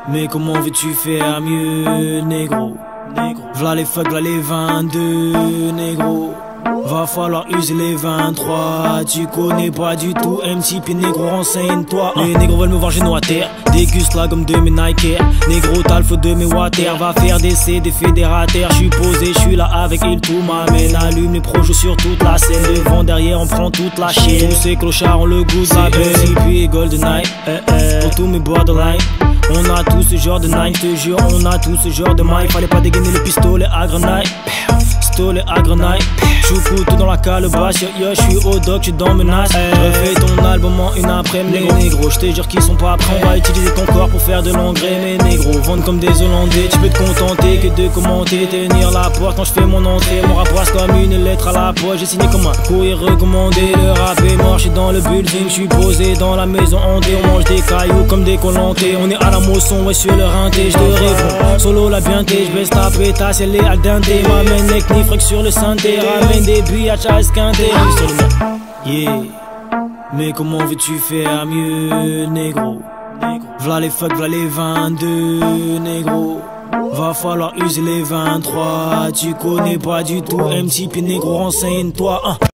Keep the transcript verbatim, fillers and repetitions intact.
Mais comment veux-tu faire mieux, négro? V'là les fuck, v'là les vingt-deux, négro. Va falloir user les vingt-trois. Tu connais pas du tout M C P, négro, renseigne-toi. Les négros veulent me voir genoux à terre, déguste la gomme de mes Nike. Négro, t'as le feu de mes water. Va faire des C, des fédérateurs. J'suis posé, j'suis là avec il, tout m'amène. Allume les projets sur toute la scène. Devant, derrière, on prend toute la chaîne. Tous ces clochards ont le goût de la M C P et GoldenEye. Eh, eh. Pour tous mes borderline, on a tous ce genre de nine, je te jure, on a tous ce genre de maille. Fallait pas dégainer le pistolet à grenaille. Pistolet à grenaille. J'suis couteau dans la calebasse, yo yo, j'suis au doc, j'suis dans menace. Refais ton album en une après-midi. Les négros, j'te jure qu'ils sont pas prêts. On va utiliser ton corps pour faire de l'engrais. Mais négros, vendent comme des Hollandais. Tu peux te contenter que de commenter, tenir la porte quand j'fais mon entrée. Mon rap passe comme une lettre à la poche. J'ai signé comme un courrier recommandé. Le rap est mort, j'suis dans le building. J'suis posé dans la maison hantée. On mange des cailloux comme des collantés. On est à la moisson, ouais, sur le rinté. J'te réponds, solo la bienté. J'baisse ta pétasse, elle est al dente. M'amène les knifrex sur le synthé. Ramène des buts à Charles Quintet. Yeah. Mais comment veux-tu faire mieux, négro? V'là les fuck, v'là les vingt-deux, négro. Va falloir user les vingt-trois. Tu connais pas du tout M C P, négro, renseigne-toi.